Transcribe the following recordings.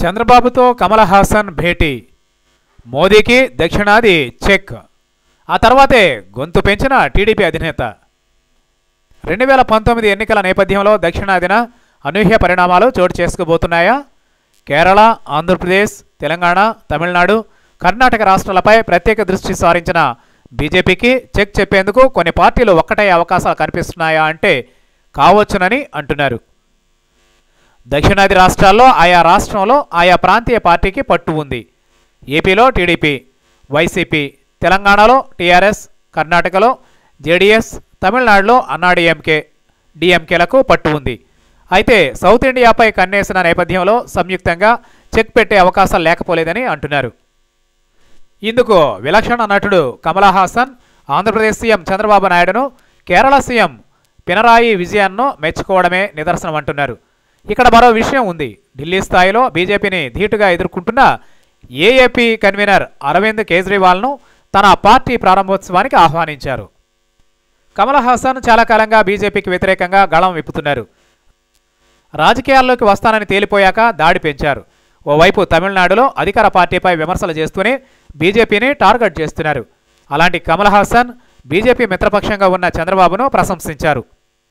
చంద్రబాబుతో కమల్ హాసన్ భేటీ, మోదీకి దక్షిణాది చెక్. ఆ తర్వాతే గొంతు పెంచిన టీడీపీ అధినేత. 2019 ఎన్నికల నేపథ్యంలో దక్షిణాదిన అనూహ్య పరిణామాలు చోటు చేసుకోబోతున్నాయా? కేరళ, ఆంధ్రప్రదేశ్, తెలంగాణ, తమిళనాడు, కర్ణాటక రాష్ట్రాలపై ప్రత్యేక దృష్టి సారించిన బీజేపీకి చెక్ చెప్పేందుకు కొన్ని పార్టీలు ఒక్కటయ్యే అవకాశాలు కనిపిస్తున్నాయా అంటే కావచ్చునని అంటున్నారు. దక్షిణాది రాష్ట్రాల్లో రాష్ట్రంలో ఆయా ప్రాంతీయ పార్టీకి పట్టు ఉంది. ఏపీలో టీడీపీ, వైసీపీ, తెలంగాణలో టీఆర్ఎస్, కర్ణాటకలో జేడీఎస్, తమిళనాడులో అన్నాడీఎంకే, డీఎంకేలకు పట్టు ఉంది. అయితే సౌత్ ఇండియాపై కన్నేసిన నేపథ్యంలో సంయుక్తంగా చెక్ పెట్టే అవకాశాలు లేకపోలేదని అంటున్నారు. ఇందుకు విలక్షణ నటుడు కమల్ హాసన్ ఆంధ్రప్రదేశ్ సీఎం చంద్రబాబు నాయుడును, కేరళ సీఎం పినరాయి విజయన్ను మెచ్చుకోవడమే నిదర్శనం అంటున్నారు. ఇక్కడ మరో విషయం ఉంది. ఢిల్లీ స్థాయిలో బీజేపీని ధీటుగా ఎదుర్కొంటున్న ఏఏపీ కన్వీనర్ అరవింద్ కేజ్రీవాల్ను తన పార్టీ ప్రారంభోత్సవానికి ఆహ్వానించారు. కమల్ హాసన్ చాలా కాలంగా బీజేపీకి వ్యతిరేకంగా గళం విప్పుతున్నారు. రాజకీయాల్లోకి వస్తానని తేలిపోయాక దాడి పెంచారు. ఓవైపు తమిళనాడులో అధికార పార్టీపై విమర్శలు చేస్తూనే బీజేపీని టార్గెట్ చేస్తున్నారు. అలాంటి కమల్ హాసన్ బీజేపీ మిత్రపక్షంగా ఉన్న చంద్రబాబును ప్రశంసించారు.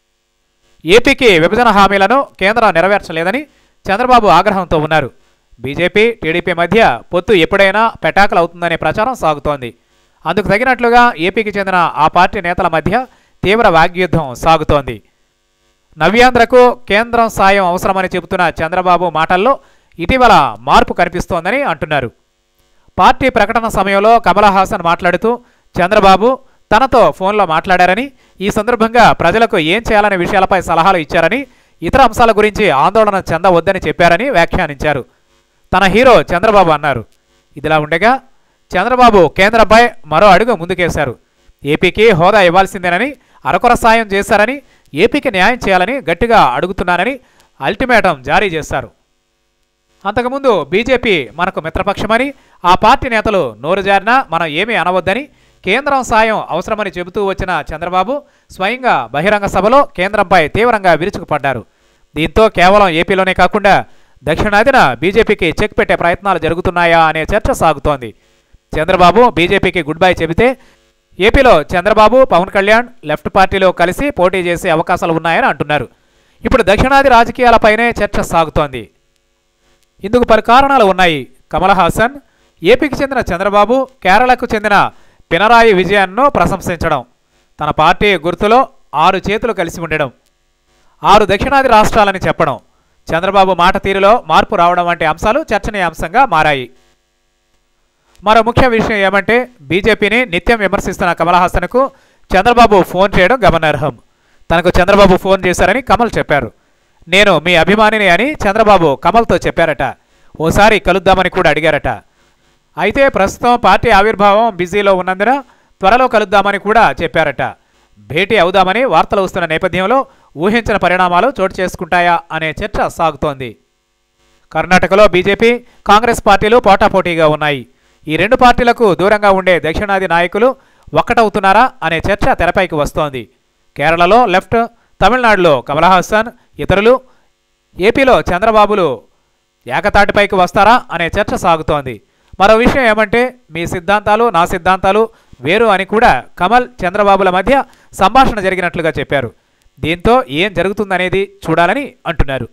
ఏపీకి విభజన హామీలను కేంద్రం నెరవేర్చలేదని చంద్రబాబు ఆగ్రహంతో ఉన్నారు. బీజేపీ, టీడీపీ మధ్య పొత్తు ఎప్పుడైనా పెటాకులవుతుందనే ప్రచారం సాగుతోంది. అందుకు తగినట్లుగా ఏపీకి చెందిన ఆ పార్టీ నేతల మధ్య తీవ్ర వాగ్యుద్ధం సాగుతోంది. నవ్యాంధ్రకు కేంద్రం సాయం అవసరమని చెబుతున్న చంద్రబాబు మాటల్లో ఇటీవల మార్పు కనిపిస్తోందని అంటున్నారు. పార్టీ ప్రకటన సమయంలో కమల్ హాసన్ మాట్లాడుతూ చంద్రబాబు తనతో ఫోన్లో మాట్లాడారని, ఈ సందర్భంగా ప్రజలకు ఏం చేయాలనే విషయాలపై సలహాలు ఇచ్చారని, ఇతర అంశాల గురించి ఆందోళన చెందవద్దని చెప్పారని వ్యాఖ్యానించారు. తన హీరో చంద్రబాబు అన్నారు. ఇదిలా ఉండగా చంద్రబాబు కేంద్రంపై మరో అడుగు ముందుకేశారు. ఏపీకి హోదా ఇవ్వాల్సిందేనని, అరకొర సాయం చేశారని, ఏపీకి న్యాయం చేయాలని గట్టిగా అడుగుతున్నానని అల్టిమేటం జారీ చేశారు. అంతకుముందు బీజేపీ మనకు మిత్రపక్షమని, ఆ పార్టీ నేతలు నోరు జారినా మనం ఏమీ అనవద్దని, కేంద్రం సాయం అవసరమని చెబుతూ వచ్చిన చంద్రబాబు స్వయంగా బహిరంగ సభలో కేంద్రంపై తీవ్రంగా విరుచుకుపడ్డారు. దీంతో కేవలం ఏపీలోనే కాకుండా దక్షిణాదిన బీజేపీకి చెక్ పెట్టే ప్రయత్నాలు జరుగుతున్నాయా అనే చర్చ సాగుతోంది. చంద్రబాబు బీజేపీకి గుడ్ బై చెబితే ఏపీలో చంద్రబాబు, పవన్ కళ్యాణ్ లెఫ్ట్ పార్టీలో కలిసి పోటీ చేసే అవకాశాలు ఉన్నాయని అంటున్నారు. ఇప్పుడు దక్షిణాది రాజకీయాలపైనే చర్చ సాగుతోంది. ఇందుకు పలు కారణాలు ఉన్నాయి. కమల్ హాసన్ ఏపీకి చెందిన చంద్రబాబు, కేరళకు చెందిన పినరాయి విజయన్ను ప్రశంసించడం, తన పార్టీ గుర్తులో 6 చేతులు కలిసి ఉండడం, 6 దక్షిణాది రాష్ట్రాలని చెప్పడం, చంద్రబాబు మాట తీరులో మార్పు రావడం వంటి అంశాలు చర్చనీయాంశంగా మారాయి. మరో ముఖ్య విషయం ఏమంటే బీజేపీని నిత్యం విమర్శిస్తున్న కమల్ హాసన్కు చంద్రబాబు ఫోన్ చేయడం గమనార్హం. తనకు చంద్రబాబు ఫోన్ చేశారని కమల్ చెప్పారు. నేను మీ అభిమానిని అని చంద్రబాబు కమల్తో చెప్పారట. ఓసారి కలుద్దామని కూడా అడిగారట. అయితే ప్రస్తుతం పార్టీ ఆవిర్భావం బిజీలో ఉన్నందున త్వరలో కలుద్దామని కూడా చెప్పారట. భేటీ అవుదామని వార్తలు వస్తున్న నేపథ్యంలో ఊహించిన పరిణామాలు చోటు చేసుకుంటాయా అనే చర్చ సాగుతోంది. కర్ణాటకలో బీజేపీ, కాంగ్రెస్ పార్టీలు పోటాపోటీగా ఉన్నాయి. ఈ 2 పార్టీలకు దూరంగా ఉండే దక్షిణాది నాయకులు ఒక్కటవుతున్నారా అనే చర్చ తెరపైకి వస్తోంది. కేరళలో లెఫ్ట్, తమిళనాడులో కమల్ హాసన్, ఇతరులు, ఏపీలో చంద్రబాబులు ఏకతాటిపైకి వస్తారా అనే చర్చ సాగుతోంది. మరో విషయం ఏమంటే మీ సిద్ధాంతాలు నా సిద్ధాంతాలు వేరు అని కూడా కమల్, చంద్రబాబుల మధ్య సంభాషణ జరిగినట్లుగా చెప్పారు. దీంతో ఏం జరుగుతుందనేది చూడాలని అంటున్నారు.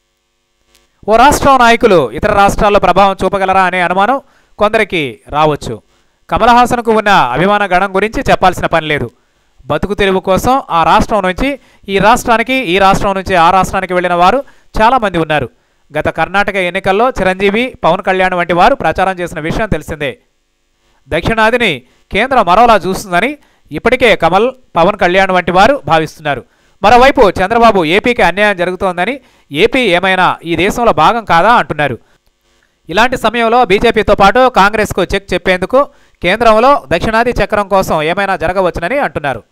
ఓ రాష్ట్రం నాయకులు ఇతర రాష్ట్రాల్లో ప్రభావం చూపగలరా అనే అనుమానం కొందరికి రావచ్చు. కమల్ హాసన్కు ఉన్న అభిమాన గణం గురించి చెప్పాల్సిన పని లేదు. బతుకు తెరువు కోసం ఆ రాష్ట్రం నుంచి ఈ రాష్ట్రానికి, ఈ రాష్ట్రం నుంచి ఆ రాష్ట్రానికి వెళ్ళిన వారు చాలామంది ఉన్నారు. గత కర్ణాటక ఎన్నికల్లో చిరంజీవి, పవన్ కళ్యాణ్ వంటి వారు ప్రచారం చేసిన విషయం తెలిసిందే. దక్షిణాదిని కేంద్రం మరోలా చూస్తుందని ఇప్పటికే కమల్, పవన్ కళ్యాణ్ వంటి వారు భావిస్తున్నారు. మరోవైపు చంద్రబాబు ఏపీకి అన్యాయం జరుగుతోందని, ఏపీ ఏమైనా ఈ దేశంలో భాగం కాదా అంటున్నారు. ఇలాంటి సమయంలో బీజేపీతో పాటు కాంగ్రెస్కు చెక్ చెప్పేందుకు కేంద్రంలో దక్షిణాది చక్రం కోసం ఏమైనా జరగవచ్చునని అంటున్నారు.